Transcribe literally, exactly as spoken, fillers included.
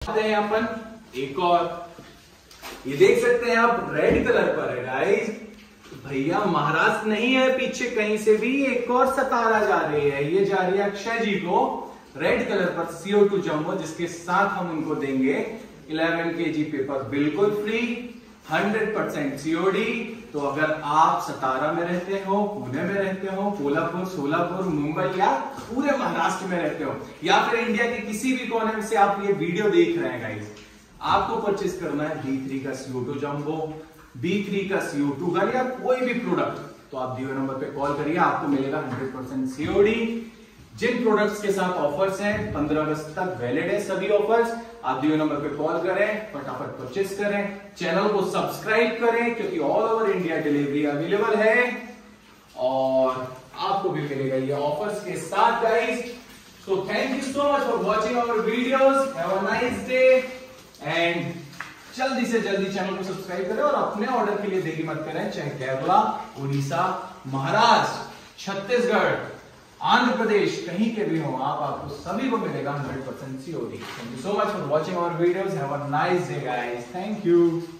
आते हैं अपन एक और, ये देख सकते हैं आप रेड कलर पर है गाइस। भैया महाराष्ट्र नहीं है, पीछे कहीं से भी एक और सतारा जा रही है। ये जा रही है अक्षय जी को रेड कलर पर सी ओ टू जम्बो, जिसके साथ हम उनको देंगे इलेवन के जी पेपर बिल्कुल फ्री, हंड्रेड परसेंट सीओडी। तो अगर आप सतारा में रहते हो, पुणे में रहते हो, कोल्हापुर, सोलापुर, मुंबई या पूरे महाराष्ट्र में रहते हो, या फिर इंडिया के किसी भी कोने से आप ये वीडियो देख रहे हैं गाइस, आपको परचेज करना है बी थ्री का C O two jumbo, B three का सी ओ टू गन या कोई भी प्रोडक्ट, तो आप दिए नंबर पे कॉल करिए, आपको मिलेगा हंड्रेड परसेंट सीओडी। जिन प्रोडक्ट्स के साथ ऑफर्स हैं पंद्रह अगस्त तक वैलिड है सभी ऑफर्स, आप दिए नंबर पे कॉल करें, फटाफट परचेस करें, चैनल को सब्सक्राइब करें क्योंकि all over India delivery available है और आपको भी मिलेगा ये ऑफर्स के साथ guys. So thank you so much for watching our videos, have a nice day and जल्दी से जल्दी चैनल को सब्सक्राइब करें और अपने ऑर्डर के लिए देरी मत करें, चाहे केरला, उड़ीसा, महाराष्ट्र, छत्तीसगढ़, आंध्र प्रदेश, कहीं के भी हो आप, आपको सभी को मिलेगा hundred percent COD. Thank you so much for watching our videos, have a nice day guys, thank you.